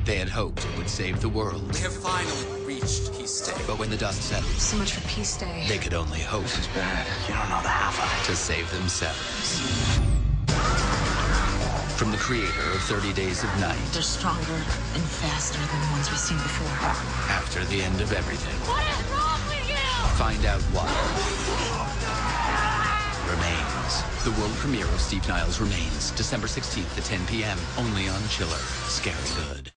They had hoped it would save the world. They have finally reached Peace Day. But when the dust settled, So much for Peace Day. they could only hope This is bad. You don't know the half of to save themselves. From the creator of 30 Days of Night, They're stronger and faster than the ones we've seen before. after the end of everything, What is wrong with you? find out what remains. The world premiere of Steve Niles Remains, December 16th at 10 p.m. only on Chiller. Scary good.